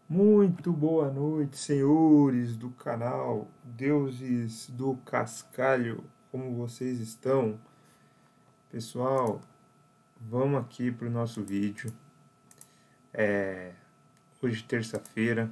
Muito boa noite, senhores do canal, deuses do cascalho, como vocês estão? Pessoal, vamos aqui para o nosso vídeo. Hoje, terça-feira,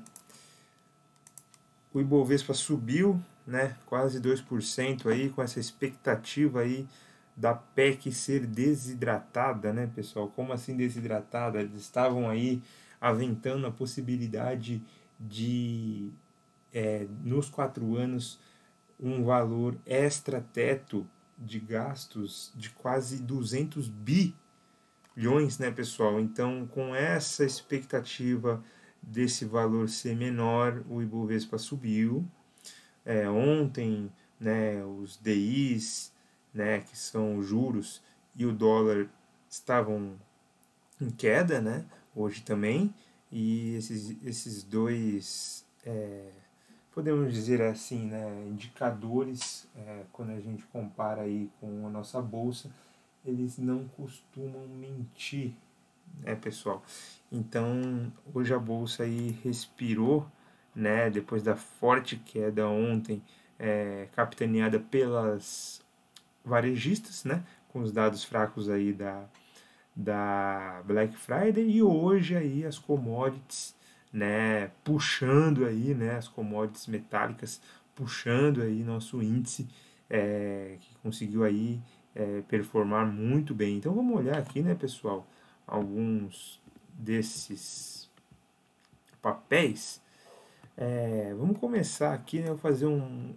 o Ibovespa subiu, né, quase 2% aí, com essa expectativa aí da PEC ser desidratada, né, pessoal? Como assim desidratada? Eles estavam aí aventando a possibilidade de nos 4 anos, um valor extra-teto de gastos de quase 200 bilhões, né, pessoal? Então, com essa expectativa desse valor ser menor, o Ibovespa subiu. Ontem, né, os DIs, né, que são os juros, e o dólar estavam em queda, né, hoje também, e esses dois podemos dizer assim, né, indicadores, quando a gente compara aí com a nossa bolsa, eles não costumam mentir, né, pessoal? Então, hoje a bolsa aí respirou, né, depois da forte queda ontem, capitaneada pelas varejistas, né, com os dados fracos aí da Black Friday, e hoje aí as commodities, né, puxando aí, né, as commodities metálicas puxando aí nosso índice, que conseguiu aí performar muito bem. Então vamos olhar aqui, né, pessoal, alguns desses papéis. Vamos começar aqui, né, eu vou fazer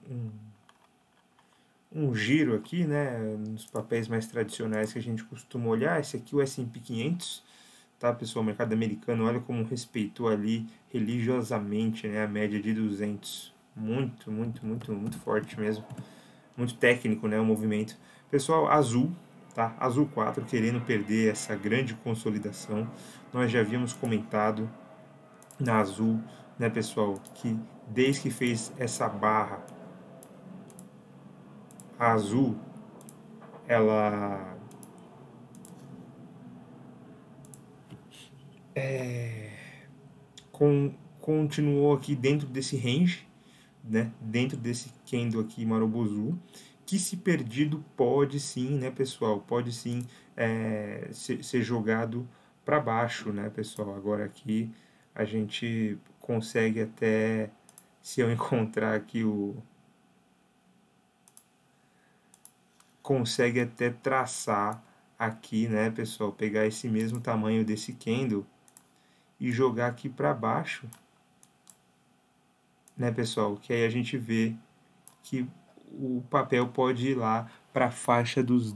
um giro aqui, né, nos papéis mais tradicionais que a gente costuma olhar. Esse aqui é o S&P 500, tá, pessoal? O mercado americano, olha como respeitou ali religiosamente, né, a média de 200. Muito, muito, muito, muito forte mesmo. Muito técnico, né, o movimento. Pessoal, Azul, tá? Azul 4 querendo perder essa grande consolidação. Nós já havíamos comentado na Azul, né, pessoal, que desde que fez essa barra, a Azul, ela continuou aqui dentro desse range, né, dentro desse Kendo aqui Marubozu, que se perdido pode sim, né, pessoal, pode sim ser jogado para baixo, né, pessoal. Agora aqui a gente consegue até, se eu encontrar aqui consegue até traçar aqui, né, pessoal, pegar esse mesmo tamanho desse candle e jogar aqui para baixo, né, pessoal, que aí a gente vê que o papel pode ir lá para a faixa dos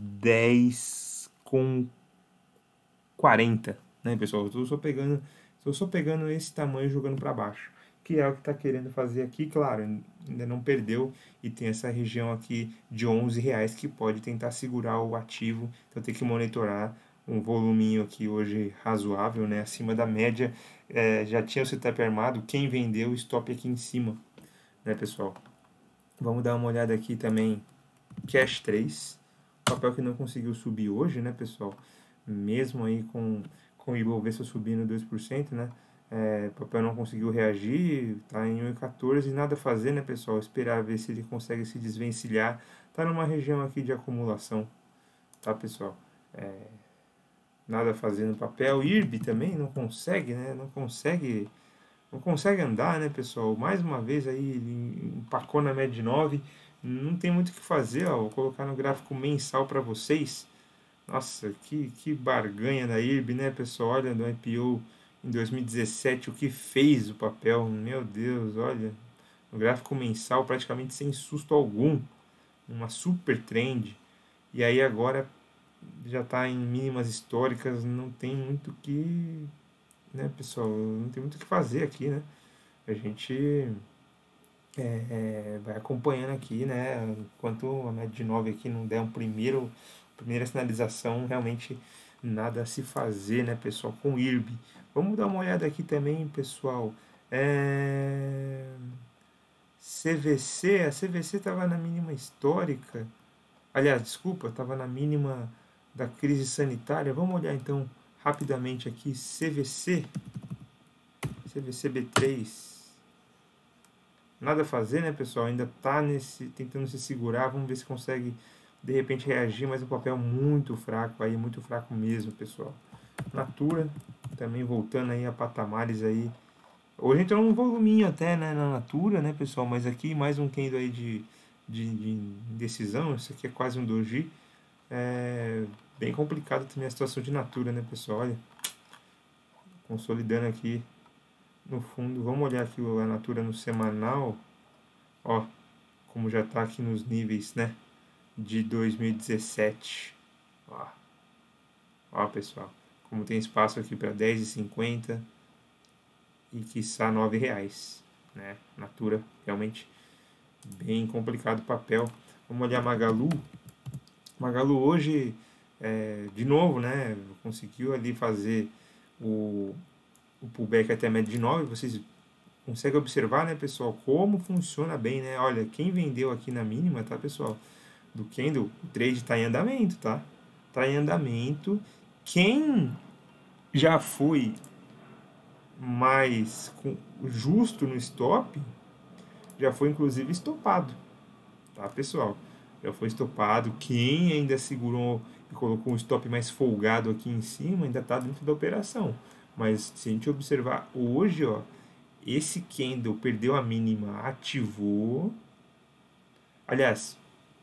10,40, né, pessoal? Estou só pegando esse tamanho e jogando para baixo, que é o que está querendo fazer aqui, claro, ainda não perdeu e tem essa região aqui de R$ 11 que pode tentar segurar o ativo, então tem que monitorar um voluminho aqui hoje razoável, né, acima da média. Já tinha o setup armado, quem vendeu, stop aqui em cima, né, pessoal? Vamos dar uma olhada aqui também, Cash 3, papel que não conseguiu subir hoje, né, pessoal? Mesmo aí com o Ibovespa subindo 2%, né? O papel não conseguiu reagir, tá em 1,14 e nada a fazer, né, pessoal? Esperar ver se ele consegue se desvencilhar. Tá numa região aqui de acumulação, tá, pessoal? Nada a fazer no papel. IRB também não consegue, né? Não consegue andar, né, pessoal? Mais uma vez aí, ele empacou na média de 9. Não tem muito o que fazer, ó. Vou colocar no gráfico mensal para vocês. Nossa, que barganha da IRB, né, pessoal? Olha, do IPO em 2017, o que fez o papel. Meu Deus, olha. No gráfico mensal, praticamente sem susto algum. Uma super trend. E aí agora já está em mínimas históricas. Não tem muito que, né, pessoal? Não tem muito o que fazer aqui, né? A gente vai acompanhando aqui, né? Enquanto a média de 9 aqui não der primeira sinalização, realmente nada a se fazer, né, pessoal, com o IRB. Vamos dar uma olhada aqui também, pessoal. CVC, a CVC estava na mínima histórica. Aliás, desculpa, estava na mínima da crise sanitária. Vamos olhar então rapidamente aqui, CVC. CVCB3. Nada a fazer, né, pessoal? Ainda tá tentando se segurar. Vamos ver se consegue, de repente, reagir. Mas o papel muito fraco aí, muito fraco mesmo, pessoal. Natura, também voltando aí a patamares aí. Hoje entrou um voluminho até, né, na Natura, né, pessoal? Mas aqui mais um candle aí de indecisão. Isso aqui é quase um doji. É bem complicado também a situação de Natura, né, pessoal? Olha, consolidando aqui no fundo. Vamos olhar aqui a Natura no semanal. Ó, como já está aqui nos níveis, né, de 2017. Ó, pessoal, como tem espaço aqui para R$10,50 e quiçá R$9, né? Natura, realmente bem complicado o papel. Vamos olhar Magalu. Magalu hoje, de novo, né, conseguiu ali fazer o pullback até a média de 9. Vocês conseguem observar, né, pessoal, como funciona bem, né? Olha, quem vendeu aqui na mínima, tá, pessoal? Do candle, o trade está em andamento, tá? Tá em andamento. Quem já foi mais justo no stop, já foi inclusive estopado, tá, pessoal? Já foi estopado. Quem ainda segurou e colocou um stop mais folgado aqui em cima, ainda está dentro da operação. Mas se a gente observar hoje, ó, esse candle perdeu a mínima, ativou. Aliás,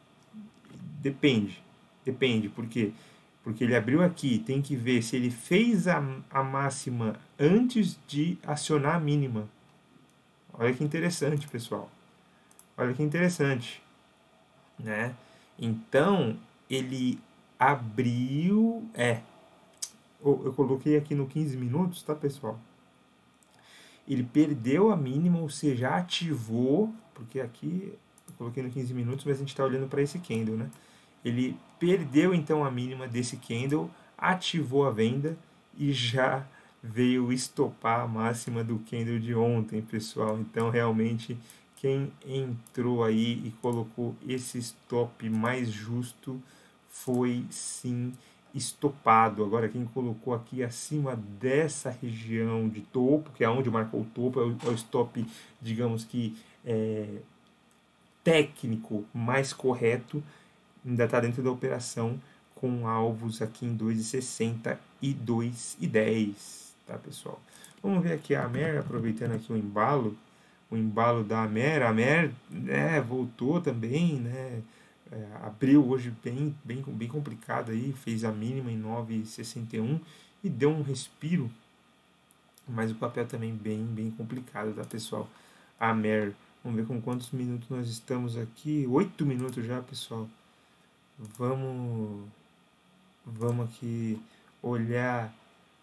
depende, por quê? Porque ele abriu aqui, tem que ver se ele fez a máxima antes de acionar a mínima. Olha que interessante, pessoal. Olha que interessante, né? Então, ele abriu... eu coloquei aqui no 15 minutos, tá, pessoal? Ele perdeu a mínima, ou seja, ativou, porque aqui eu coloquei no 15 minutos, mas a gente está olhando para esse candle, né? Ele perdeu então a mínima desse candle, ativou a venda e já veio estopar a máxima do candle de ontem, pessoal. Então, realmente, quem entrou aí e colocou esse stop mais justo foi sim estopado. Agora, quem colocou aqui acima dessa região de topo, que é onde marcou o topo, é o stop, digamos que técnico mais correto, ainda está dentro da operação com alvos aqui em 2,60 e 2,10, tá, pessoal? Vamos ver aqui a Amer, aproveitando aqui o embalo da Amer. A Amer, né, voltou também, né? Abriu hoje bem complicado aí, fez a mínima em 9,61 e deu um respiro, mas o papel também bem complicado, tá, pessoal? A Amer, vamos ver com quantos minutos nós estamos aqui. 8 minutos já, pessoal. Vamos aqui olhar.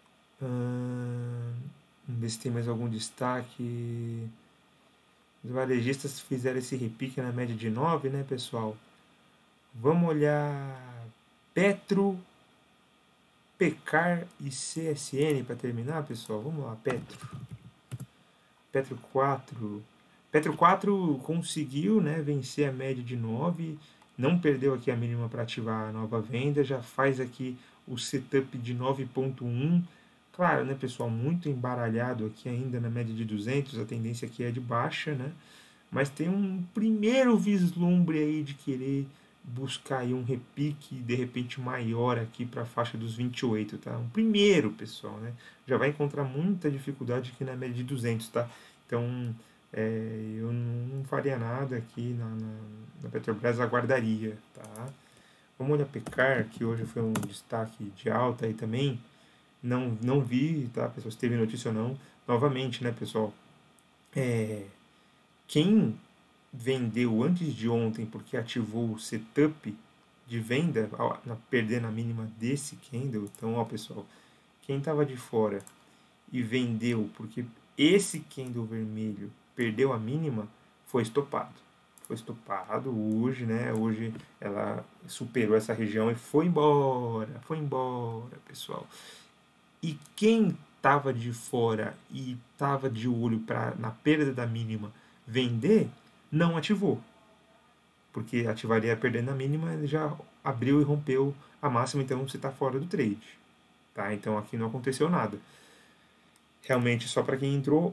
Vamos ver se tem mais algum destaque. Os varejistas fizeram esse repique na média de 9, né, pessoal? Vamos olhar Petro, Pecar e CSN para terminar, pessoal. Vamos lá, Petro 4. Petro 4 conseguiu, né, vencer a média de 9, não perdeu aqui a mínima para ativar a nova venda, já faz aqui o setup de 9,1. Claro, né, pessoal, muito embaralhado aqui ainda na média de 200, a tendência aqui é de baixa, né? Mas tem um primeiro vislumbre aí de querer buscar aí um repique de repente maior aqui para a faixa dos 28, tá? Um primeiro, pessoal, né? Já vai encontrar muita dificuldade aqui na média de 200, tá? Então, eu não faria nada aqui na Petrobras, aguardaria, tá? Vamos olhar Pecar, que hoje foi um destaque de alta aí também. Não vi, tá, pessoal, se teve notícia ou não. Novamente, né, pessoal? Quem vendeu antes de ontem porque ativou o setup de venda, perdendo a mínima desse candle, então, ó, pessoal, quem estava de fora e vendeu porque esse candle vermelho perdeu a mínima, foi estopado. Foi estopado hoje, né? Hoje ela superou essa região e foi embora, pessoal. E quem estava de fora e estava de olho na perda da mínima vender, não ativou. Porque ativaria perdendo a mínima, ele já abriu e rompeu a máxima, então você está fora do trade. Tá? Então aqui não aconteceu nada. realmente só para quem entrou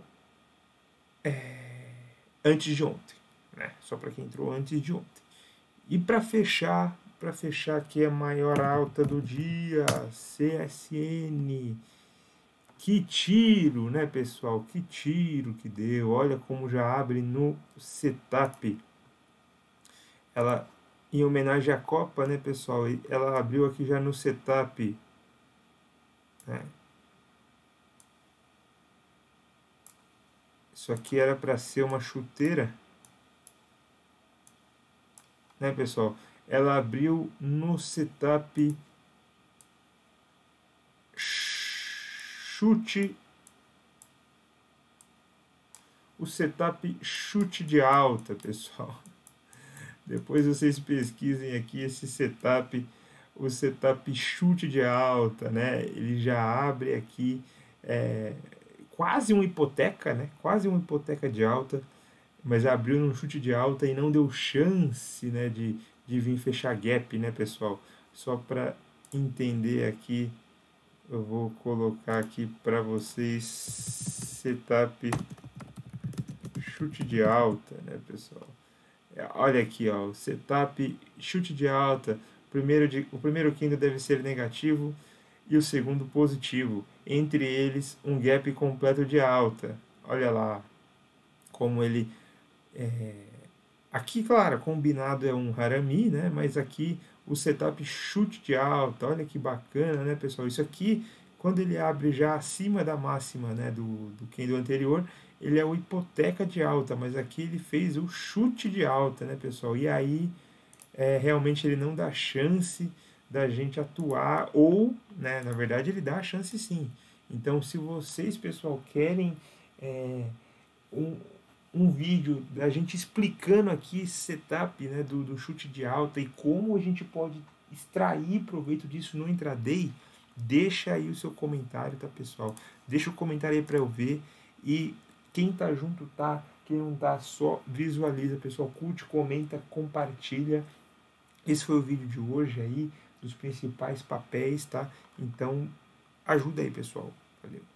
antes de ontem, né? Só para quem entrou antes de ontem. E para fechar aqui a maior alta do dia, CSN. Que tiro, né, pessoal? Que tiro que deu. Olha como já abre no setup. Ela, em homenagem à Copa, né, pessoal? Ela abriu aqui já no setup, né? Isso aqui era para ser uma chuteira, né, pessoal? Ela abriu no setup chute, o setup chute de alta, pessoal. Depois vocês pesquisem aqui esse setup, o setup chute de alta, né? Ele já abre aqui quase uma hipoteca, né? Quase uma hipoteca de alta, mas abriu num chute de alta e não deu chance, né, de vir fechar gap, né, pessoal? Só para entender aqui, eu vou colocar aqui para vocês setup chute de alta, né, pessoal? Olha aqui, ó, o setup chute de alta. O primeiro candle deve ser negativo e o segundo positivo. Entre eles, um gap completo de alta. Olha lá como ele aqui, claro, combinado é um harami, né? Mas aqui o setup chute de alta, olha que bacana, né, pessoal? Isso aqui, quando ele abre já acima da máxima, né, do candle anterior, ele é o hipoteca de alta, mas aqui ele fez o chute de alta, né, pessoal? E aí, realmente ele não dá chance da gente atuar, ou, né, na verdade ele dá a chance sim. Então, se vocês, pessoal, querem um, um vídeo da gente explicando aqui esse setup, né, do chute de alta e como a gente pode extrair proveito disso no intraday, deixa aí o seu comentário, tá, pessoal? Deixa o comentário aí para eu ver. E quem tá junto tá, quem não tá só visualiza, pessoal. Curte, comenta, compartilha. Esse foi o vídeo de hoje aí, dos principais papéis, tá? Então, ajuda aí, pessoal. Valeu.